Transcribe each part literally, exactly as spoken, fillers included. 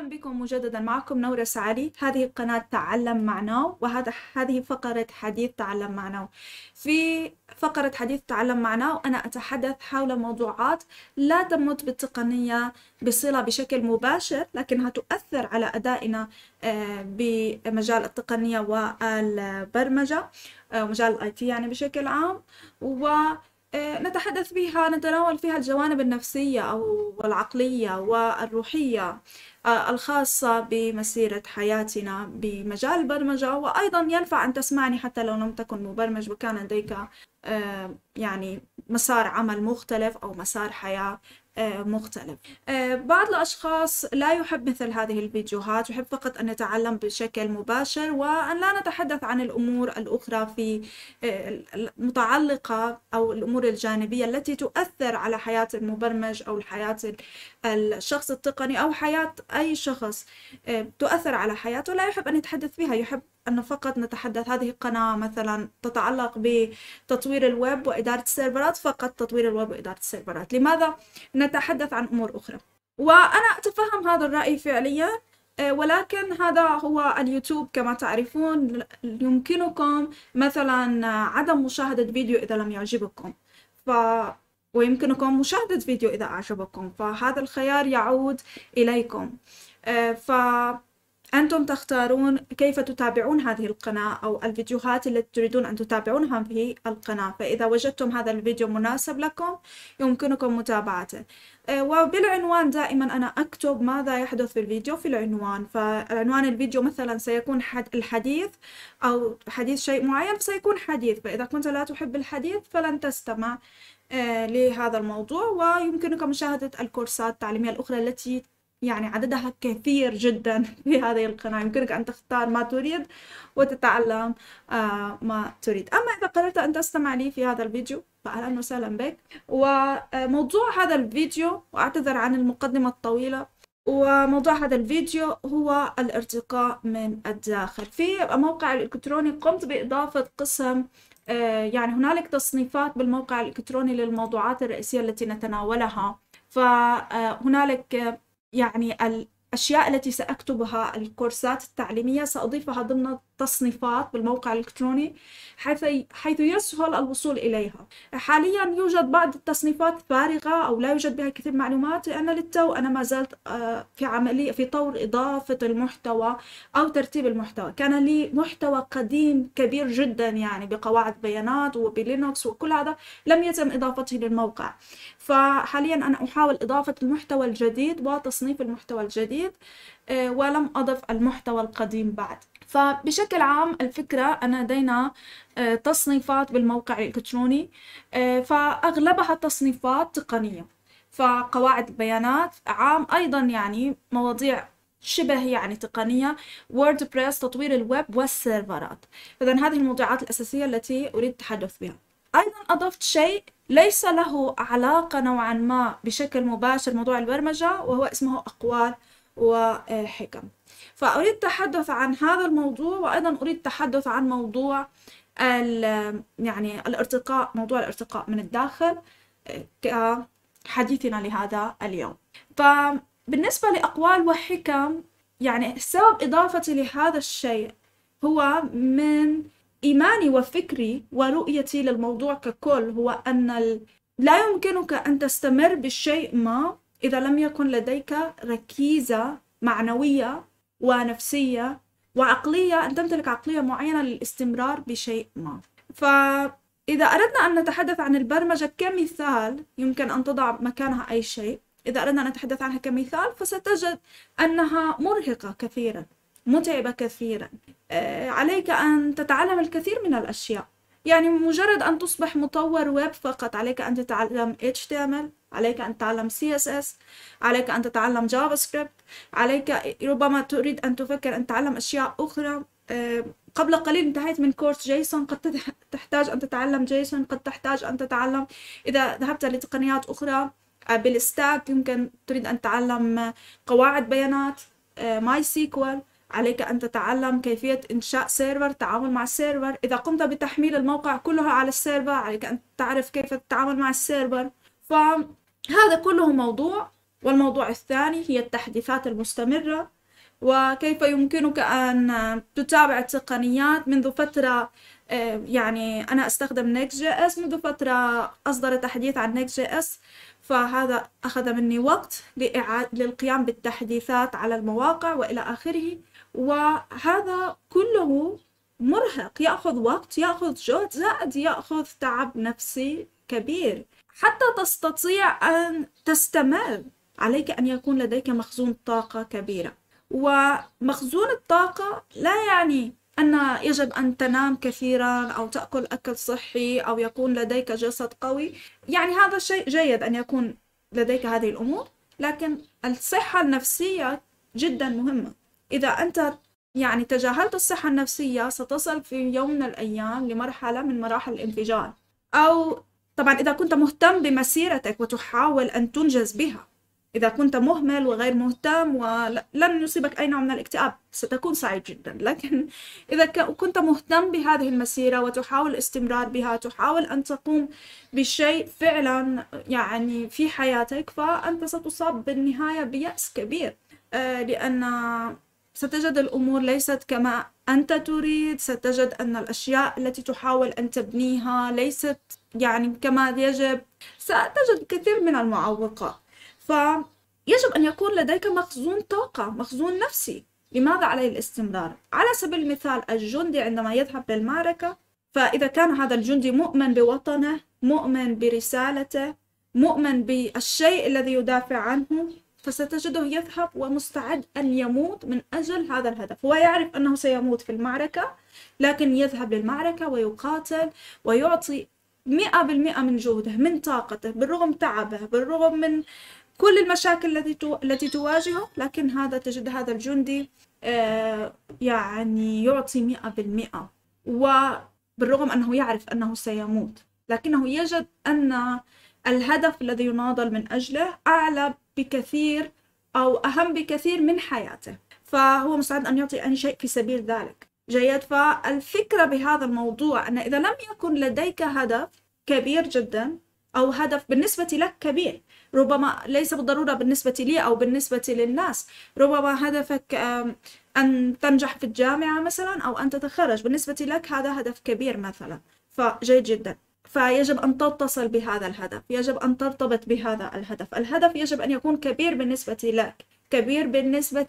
أهلا بكم مجددا. معكم نورة سعدي. هذه قناة تعلم مع نو، وهذا هذه فقرة حديث تعلم مع نو. في فقرة حديث تعلم مع نو أنا أتحدث حول موضوعات لا تمت بالتقنية بصلة بشكل مباشر، لكنها تؤثر على أدائنا بمجال التقنية والبرمجة، مجال الاي تي يعني بشكل عام، و نتحدث فيها نتناول فيها الجوانب النفسية أو العقلية والروحية الخاصة بمسيرة حياتنا بمجال البرمجة. وأيضا ينفع أن تسمعني حتى لو لم تكن مبرمج وكان لديك يعني مسار عمل مختلف أو مسار حياة مختلف. بعض الأشخاص لا يحب مثل هذه الفيديوهات، يحب فقط أن يتعلم بشكل مباشر وأن لا نتحدث عن الأمور الأخرى في المتعلقة أو الأمور الجانبية التي تؤثر على حياة المبرمج أو حياة الشخص التقني أو حياة أي شخص تؤثر على حياته. لا يحب أن يتحدث فيها، يحب أن فقط نتحدث. هذه القناة مثلا تتعلق بتطوير الويب وإدارة السيرفرات، فقط تطوير الويب وإدارة السيرفرات. لماذا نتحدث عن أمور أخرى؟ وأنا أتفهم هذا الرأي فعليا، ولكن هذا هو اليوتيوب كما تعرفون. يمكنكم مثلا عدم مشاهدة فيديو إذا لم يعجبكم، ف ويمكنكم مشاهدة فيديو إذا أعجبكم، فهذا الخيار يعود إليكم. فأنتم تختارون كيف تتابعون هذه القناة أو الفيديوهات التي تريدون أن تتابعونها في القناة. فإذا وجدتم هذا الفيديو مناسب لكم يمكنكم متابعته. وبالعنوان دائما أنا أكتب ماذا يحدث في الفيديو في العنوان. فالعنوان الفيديو مثلا سيكون الحديث أو حديث شيء معين، فسيكون حديث. فإذا كنت لا تحب الحديث فلن تستمع لهذا الموضوع. ويمكنك مشاهدة الكورسات التعليمية الأخرى التي يعني عددها كثير جدا في هذه القناة. يمكنك أن تختار ما تريد وتتعلم ما تريد. أما إذا قررت أن تستمع لي في هذا الفيديو فأهلا وسهلا بك. وموضوع هذا الفيديو، وأعتذر عن المقدمة الطويلة، وموضوع هذا الفيديو هو الارتقاء من الداخل. في موقع الإلكتروني قمت بإضافة قسم، يعني هنالك تصنيفات بالموقع الإلكتروني للموضوعات الرئيسية التي نتناولها. فهنالك يعني الأشياء التي سأكتبها، الكورسات التعليمية سأضيفها ضمن تصنيفات بالموقع الإلكتروني حيث حيث يسهل الوصول إليها. حاليا يوجد بعض التصنيفات فارغة أو لا يوجد بها كثير معلومات، لأن للتو أنا ما زلت في عملية في طور إضافة المحتوى أو ترتيب المحتوى. كان لي محتوى قديم كبير جدا يعني بقواعد بيانات وبلينوكس وكل هذا لم يتم إضافته للموقع. فحاليا أنا أحاول إضافة المحتوى الجديد وتصنيف المحتوى الجديد، ولم أضف المحتوى القديم بعد. فبشكل عام الفكرة أن لدينا تصنيفات بالموقع الإلكتروني، فأغلبها تصنيفات تقنية، فقواعد بيانات عام، أيضا يعني مواضيع شبه يعني تقنية، ووردبريس، تطوير الويب والسيرفرات. إذن هذه الموضوعات الأساسية التي أريد التحدث بها. أيضا أضفت شيء ليس له علاقة نوعا ما بشكل مباشر موضوع البرمجة، وهو اسمه أقوال وحكم. فأريد التحدث عن هذا الموضوع، وأيضا أريد التحدث عن موضوع يعني الارتقاء، موضوع الارتقاء من الداخل كحديثنا لهذا اليوم. فبالنسبة لأقوال وحكم، يعني سبب إضافتي لهذا الشيء هو من إيماني وفكري ورؤيتي للموضوع ككل، هو أن لا يمكنك أن تستمر بالشيء ما إذا لم يكن لديك ركيزة معنوية ونفسية وعقلية، أن تمتلك عقلية معينة للاستمرار بشيء ما. فإذا أردنا أن نتحدث عن البرمجة كمثال، يمكن أن تضع مكانها أي شيء. إذا أردنا أن نتحدث عنها كمثال فستجد أنها مرهقة كثيرا، متعبة كثيرا، عليك أن تتعلم الكثير من الأشياء. يعني مجرد أن تصبح مطور ويب فقط عليك أن تتعلم إتش تي إم إل، عليك أن تتعلم سي إس إس، عليك أن تتعلم جافا سكريبت، عليك ربما تريد أن تفكر أن تتعلم أشياء أخرى. قبل قليل انتهيت من كورس جيسون، قد تحتاج أن تتعلم جيسون، قد تحتاج أن تتعلم إذا ذهبت لتقنيات أخرى بالستاك يمكن تريد أن تتعلم قواعد بيانات ماي سيكوال، عليك أن تتعلم كيفية إنشاء سيرفر، التعامل مع السيرفر. إذا قمت بتحميل الموقع كله على السيرفر عليك أن تعرف كيف تتعامل مع السيرفر. فهذا كله موضوع والموضوع الثاني هي التحديثات المستمرة، وكيف يمكنك أن تتابع التقنيات منذ فترة. يعني أنا أستخدم نيكست جي إس، منذ فترة أصدر تحديث عن نيكست جي إس، فهذا أخذ مني وقت لإعادة للقيام بالتحديثات على المواقع وإلى آخره، وهذا كله مرهق، يأخذ وقت، يأخذ جهد، زائد يأخذ تعب نفسي كبير. حتى تستطيع أن تستمر عليك أن يكون لديك مخزون طاقة كبيرة، ومخزون الطاقة لا يعني أن يجب أن تنام كثيرا أو تأكل أكل صحي أو يكون لديك جسد قوي. يعني هذا شيء جيد أن يكون لديك هذه الأمور، لكن الصحة النفسية جدا مهمة. إذا أنت يعني تجاهلت الصحة النفسية ستصل في يوم من الأيام لمرحلة من مراحل الانفجار. أو طبعا إذا كنت مهتم بمسيرتك وتحاول أن تنجز بها، إذا كنت مهمل وغير مهتم ولن يصيبك أي نوع من الاكتئاب ستكون سعيد جدا. لكن إذا كنت مهتم بهذه المسيرة وتحاول الاستمرار بها، تحاول أن تقوم بشيء فعلا يعني في حياتك، فأنت ستصاب بالنهاية بيأس كبير، لأن ستجد الأمور ليست كما أنت تريد، ستجد أن الأشياء التي تحاول أن تبنيها ليست يعني كما يجب، ستجد كثير من المعوقات. فيجب أن يكون لديك مخزون طاقة، مخزون نفسي. لماذا عليه الاستمرار؟ على سبيل المثال الجندي عندما يذهب للمعركة، فإذا كان هذا الجندي مؤمن بوطنه، مؤمن برسالته، مؤمن بالشيء الذي يدافع عنه، فستجده يذهب ومستعد أن يموت من أجل هذا الهدف. هو يعرف أنه سيموت في المعركة، لكن يذهب للمعركة ويقاتل ويعطي مئة بالمئة من جهده، من طاقته، بالرغم تعبه، بالرغم من كل المشاكل التي التي تواجهه، لكن هذا تجد هذا الجندي آه يعني يعطي مئة بالمئة، وبالرغم أنه يعرف أنه سيموت، لكنه يجد أن الهدف الذي يناضل من أجله أعلى بكثير أو أهم بكثير من حياته، فهو مستعد أن يعطي أي شيء في سبيل ذلك. جيد. فالفكرة بهذا الموضوع أن إذا لم يكن لديك هدف كبير جدا أو هدف بالنسبة لك كبير، ربما ليس بالضرورة بالنسبة لي أو بالنسبة للناس، ربما هدفك أن تنجح في الجامعة مثلا أو أن تتخرج، بالنسبة لك هذا هدف كبير مثلا، فجيد جدا. فيجب أن تتصل بهذا الهدف، يجب أن ترتبط بهذا الهدف. الهدف يجب أن يكون كبير بالنسبة لك، كبير بالنسبة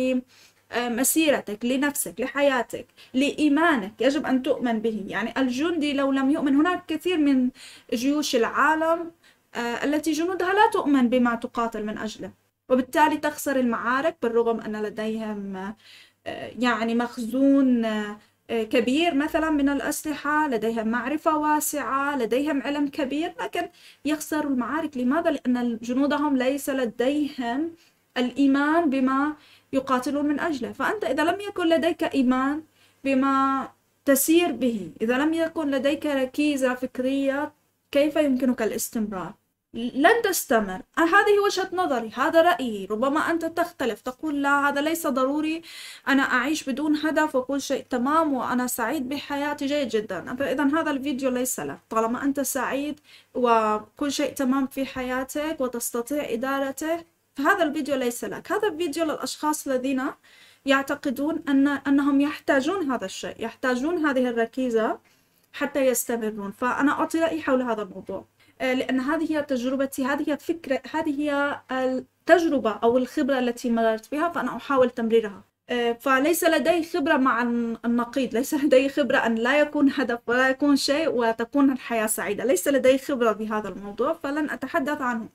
لمسيرتك، لنفسك، لحياتك، لإيمانك، يجب أن تؤمن به. يعني الجندي لو لم يؤمن، هناك كثير من جيوش العالم التي جنودها لا تؤمن بما تقاتل من أجله، وبالتالي تخسر المعارك بالرغم أن لديهم يعني مخزون كبير مثلا من الأسلحة، لديهم معرفة واسعة، لديهم علم كبير، لكن يخسروا المعارك. لماذا؟ لأن جنودهم ليس لديهم الإيمان بما يقاتلون من أجله. فأنت إذا لم يكن لديك إيمان بما تسير به، إذا لم يكن لديك ركيزة فكرية، كيف يمكنك الاستمرار؟ لن تستمر. هذه وجهة نظري، هذا رأيي، ربما أنت تختلف، تقول لا هذا ليس ضروري، أنا أعيش بدون هدف وكل شيء تمام وأنا سعيد بحياتي. جيد جدا، فإذا هذا الفيديو ليس لك. طالما أنت سعيد وكل شيء تمام في حياتك وتستطيع إدارته، فهذا الفيديو ليس لك. هذا الفيديو للأشخاص الذين يعتقدون أن أنهم يحتاجون هذا الشيء، يحتاجون هذه الركيزة حتى يستمرون. فأنا أعطي رأيي حول هذا الموضوع، لأن هذه هي تجربتي، هذه هي فكرة، هذه هي التجربة أو الخبرة التي مررت بها، فأنا أحاول تمريرها. فليس لدي خبرة مع النقيض، ليس لدي خبرة أن لا يكون هدف ولا يكون شيء وتكون الحياة سعيدة، ليس لدي خبرة بهذا الموضوع، فلن أتحدث عنه.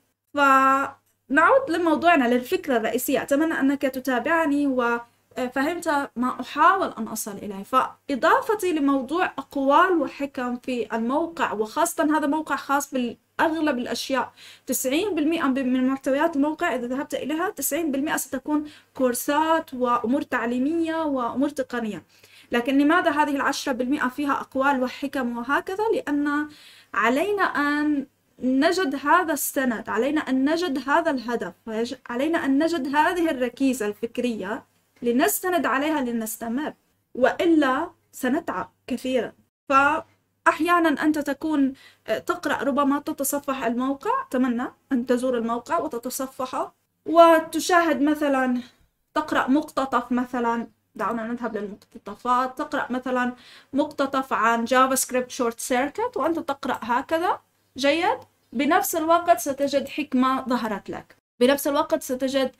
فنعود لموضوعنا، للفكرة الرئيسية. أتمنى أنك تتابعني و فهمت ما أحاول أن أصل إليه. فإضافتي لموضوع أقوال وحكم في الموقع، وخاصة هذا موقع خاص بالأغلب الأشياء، تسعين بالمئة من محتويات الموقع إذا ذهبت إليها تسعين بالمئة ستكون كورسات وأمور تعليمية وأمور تقنية. لكن لماذا هذه العشرة بالمئة فيها أقوال وحكم وهكذا؟ لأن علينا أن نجد هذا السند، علينا أن نجد هذا الهدف، علينا أن نجد هذه الركيزة الفكرية لنستند عليها لنستمر، وإلا سنتعب كثيرا. فأحيانا أنت تكون تقرأ، ربما تتصفح الموقع، أتمنى أن تزور الموقع وتتصفحه، وتشاهد مثلا، تقرأ مقتطف مثلا، دعونا نذهب للمقتطفات، تقرأ مثلا مقتطف عن جافا سكريبت شورت سيركت وأنت تقرأ هكذا جيد. بنفس الوقت ستجد حكمة ظهرت لك، بنفس الوقت ستجد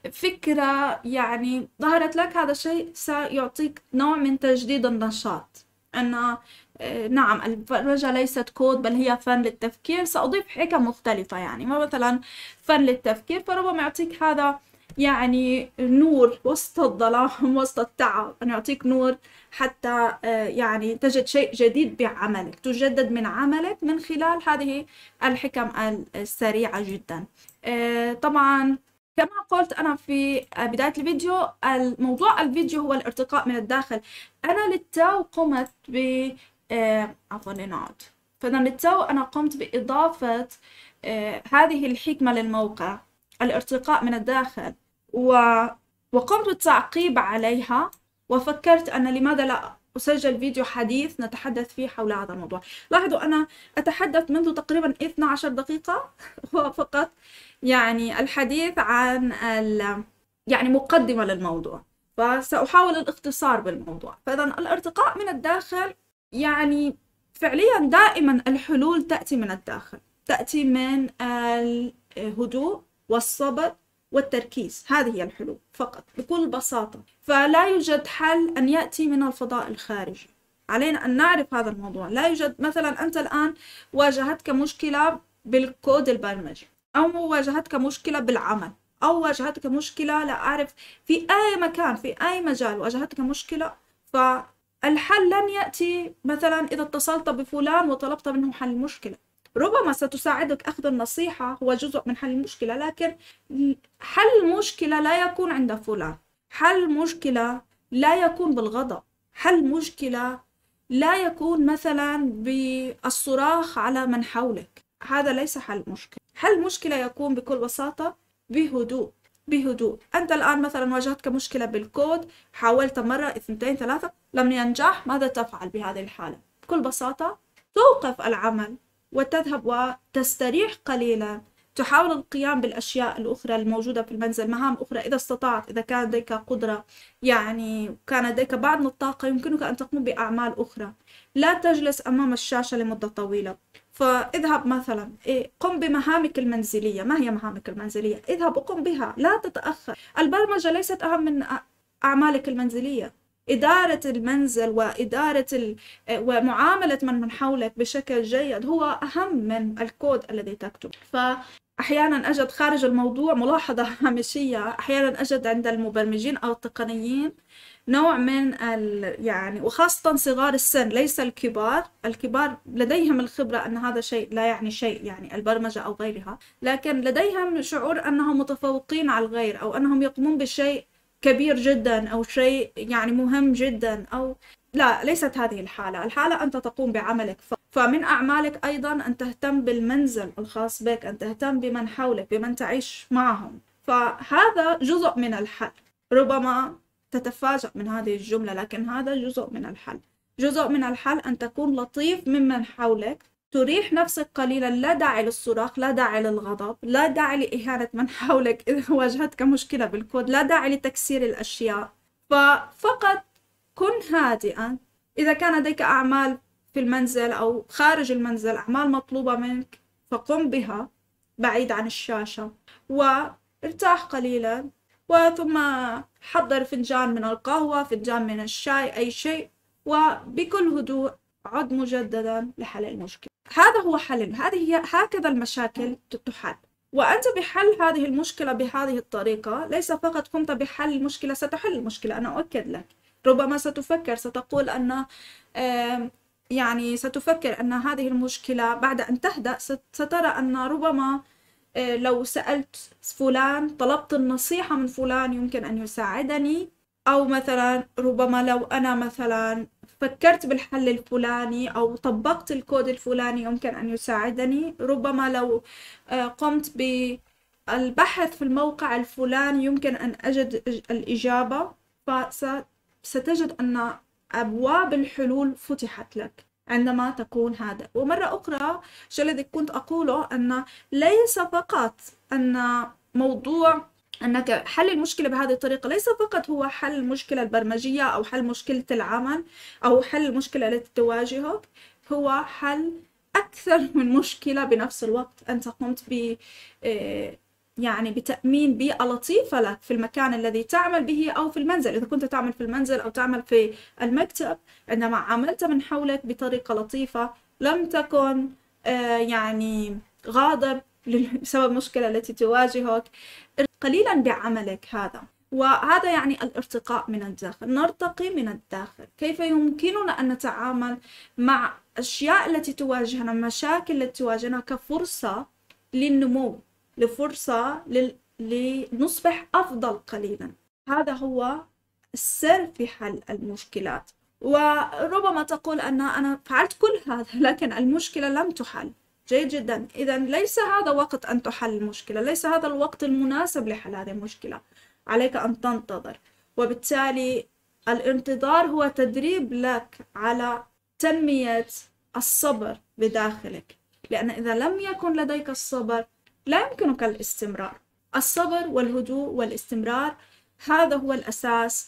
فكرة يعني ظهرت لك. هذا الشيء سيعطيك نوع من تجديد النشاط، أن نعم البرمجة ليست كود بل هي فن للتفكير. سأضيف حكم مختلفة، يعني ما مثلا فن للتفكير، فربما يعطيك هذا يعني نور وسط الظلام وسط التعب، أن يعطيك نور حتى يعني تجد شيء جديد بعملك، تجدد من عملك من خلال هذه الحكم السريعة جدا. طبعا كما قلت أنا في بداية الفيديو، الموضوع الفيديو هو الارتقاء من الداخل. أنا للتو قمت ب عفوا لنعد فأنا للتو أنا قمت بإضافة هذه الحكمة للموقع، الارتقاء من الداخل، و... وقمت بالتعقيب عليها، وفكرت أن لماذا لا أسجل فيديو حديث نتحدث فيه حول هذا الموضوع. لاحظوا أنا أتحدث منذ تقريبا اثنتي عشرة دقيقة وفقط يعني الحديث عن ال... يعني مقدمة للموضوع، فسأحاول الاختصار بالموضوع. فإذا الارتقاء من الداخل يعني فعليا دائما الحلول تأتي من الداخل، تأتي من الهدوء والصبر والتركيز. هذه هي الحلول فقط بكل بساطة. فلا يوجد حل أن يأتي من الفضاء الخارجي، علينا أن نعرف هذا الموضوع. لا يوجد مثلا أنت الآن واجهتك مشكلة بالكود البرمجي، أو واجهتك مشكلة بالعمل، أو واجهتك مشكلة لا أعرف في أي مكان في أي مجال واجهتك مشكلة، فالحل لن يأتي مثلا إذا اتصلت بفلان وطلبت منه حل المشكلة. ربما ستساعدك أخذ النصيحة هو جزء من حل المشكلة، لكن حل المشكلة لا يكون عند فلان، حل المشكلة لا يكون بالغضب، حل المشكلة لا يكون مثلا بالصراخ على من حولك. هذا ليس حل مشكلة. حل مشكلة يكون بكل بساطة بهدوء، بهدوء. أنت الآن مثلا واجهتك مشكلة بالكود، حاولت مرة اثنتين ثلاثة لم ينجح، ماذا تفعل بهذه الحالة؟ بكل بساطة توقف العمل وتذهب وتستريح قليلا، تحاول القيام بالأشياء الأخرى الموجودة في المنزل، مهام أخرى إذا استطعت، إذا كان لديك قدرة يعني كان لديك بعض من الطاقة يمكنك أن تقوم بأعمال أخرى. لا تجلس أمام الشاشة لمدة طويلة، فاذهب مثلا قم بمهامك المنزلية. ما هي مهامك المنزلية؟ اذهب وقم بها، لا تتأخر. البرمجة ليست أهم من أعمالك المنزلية. إدارة المنزل وإدارة ال... ومعاملة من من حولك بشكل جيد هو أهم من الكود الذي تكتب. فأحيانا أجد خارج الموضوع ملاحظة هامشية، أحيانا أجد عند المبرمجين أو التقنيين نوع من ال... يعني وخاصة صغار السن، ليس الكبار. الكبار لديهم الخبرة أن هذا شيء لا يعني شيء، يعني البرمجة أو غيرها، لكن لديهم شعور أنهم متفوقين على الغير، أو أنهم يقومون بشيء كبير جدا أو شيء يعني مهم جدا، أو لا، ليست هذه الحالة. الحالة أنت تقوم بعملك، فمن أعمالك أيضا أن تهتم بالمنزل الخاص بك، أن تهتم بمن حولك، بمن تعيش معهم. فهذا جزء من الحل. ربما تتفاجأ من هذه الجملة، لكن هذا جزء من الحل. جزء من الحل أن تكون لطيف ممن حولك، تريح نفسك قليلا، لا داعي للصراخ، لا داعي للغضب، لا داعي لإهانة من حولك إذا واجهتك مشكلة بالكود، لا داعي لتكسير الأشياء. ففقط كن هادئا. إذا كان لديك أعمال في المنزل أو خارج المنزل، أعمال مطلوبة منك، فقم بها بعيد عن الشاشة وارتاح قليلا، وثم حضر فنجان من القهوة، فنجان من الشاي، أي شيء، وبكل هدوء عد مجددا لحل المشكلة. هذا هو حل. هذه هي هكذا المشاكل تحل. وأنت بحل هذه المشكلة بهذه الطريقة ليس فقط قمت بحل المشكلة، ستحل المشكلة. أنا أؤكد لك ربما ستفكر، ستقول أن يعني ستفكر أن هذه المشكلة بعد أن تهدأ سترى أن ربما لو سألت فلان، طلبت النصيحة من فلان، يمكن أن يساعدني. أو مثلا ربما لو أنا مثلا فكرت بالحل الفلاني أو طبقت الكود الفلاني يمكن أن يساعدني. ربما لو قمت بالبحث في الموقع الفلاني يمكن أن أجد الإجابة. فستجد أن أبواب الحلول فتحت لك عندما تكون هذا. ومرة أخرى الشيء الذي كنت أقوله أن ليس فقط أن موضوع أنك حل المشكلة بهذه الطريقة ليس فقط هو حل المشكلة البرمجية أو حل مشكلة العمل أو حل المشكلة التي تواجهك، هو حل أكثر من مشكلة بنفس الوقت. أنت قمت ب يعني بتأمين بيئة لطيفة لك في المكان الذي تعمل به أو في المنزل، إذا كنت تعمل في المنزل أو تعمل في المكتب، عندما عملت من حولك بطريقة لطيفة، لم تكن يعني غاضب بسبب المشكلة التي تواجهك، قليلا بعملك هذا. وهذا يعني الارتقاء من الداخل، نرتقي من الداخل. كيف يمكننا أن نتعامل مع الأشياء التي تواجهنا، المشاكل التي تواجهنا كفرصة للنمو، لفرصة لنصبح أفضل قليلا. هذا هو السر في حل المشكلات. وربما تقول أن أنا فعلت كل هذا لكن المشكلة لم تحل. جيد جدا، إذا ليس هذا وقت أن تحل المشكلة، ليس هذا الوقت المناسب لحل هذه المشكلة، عليك أن تنتظر. وبالتالي الانتظار هو تدريب لك على تنمية الصبر بداخلك، لأن إذا لم يكن لديك الصبر لا يمكنك الاستمرار. الصبر والهدوء والاستمرار هذا هو الأساس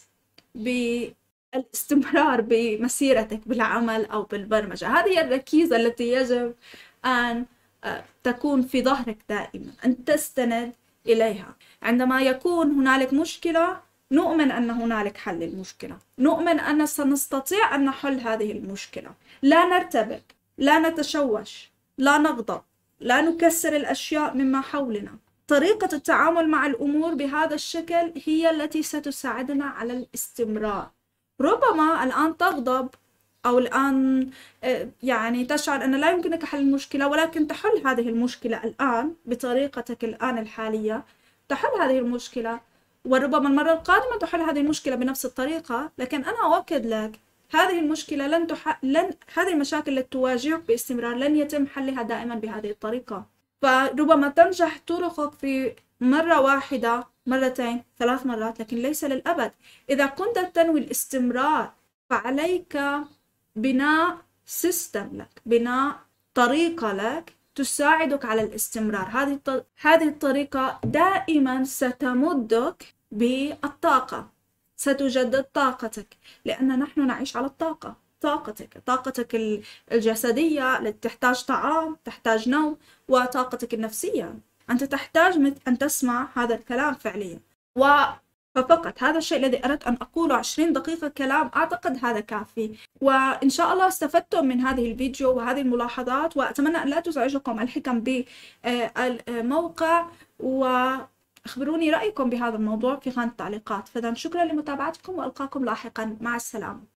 بالاستمرار بمسيرتك بالعمل أو بالبرمجة. هذه هي الركيزة التي يجب أن تكون في ظهرك دائما، أن تستند إليها. عندما يكون هنالك مشكلة نؤمن أن هنالك حل للمشكلة، نؤمن أن سنستطيع أن نحل هذه المشكلة، لا نرتبك، لا نتشوش، لا نغضب، لا نكسر الأشياء مما حولنا. طريقة التعامل مع الأمور بهذا الشكل هي التي ستساعدنا على الاستمرار. ربما الآن تغضب أو الآن يعني تشعر أن لا يمكنك حل المشكلة، ولكن تحل هذه المشكلة الآن بطريقتك الآن الحالية، تحل هذه المشكلة، وربما المرة القادمة تحل هذه المشكلة بنفس الطريقة. لكن أنا أؤكد لك هذه المشكلة لن تح... لن هذه المشاكل التي تواجهك باستمرار لن يتم حلها دائما بهذه الطريقة. فربما تنجح طرقك في مرة واحدة، مرتين، ثلاث مرات، لكن ليس للأبد. إذا كنت تنوي الاستمرار فعليك بناء سيستم لك، بناء طريقة لك تساعدك على الاستمرار. هذه هذه الطريقة دائما ستمدك بالطاقة، ستجدد طاقتك، لأن نحن نعيش على الطاقة. طاقتك طاقتك الجسدية التي تحتاج طعام، تحتاج نوم، وطاقتك النفسية أنت تحتاج أن تسمع هذا الكلام فعليا. و ففقط هذا الشيء الذي أردت أن أقوله، عشرين دقيقة كلام، أعتقد هذا كافي. وإن شاء الله استفدتم من هذه الفيديو وهذه الملاحظات، وأتمنى أن لا تزعجكم الحكم بالموقع، وأخبروني رأيكم بهذا الموضوع في خانة التعليقات. فإذا شكرا لمتابعتكم، وألقاكم لاحقا، مع السلامة.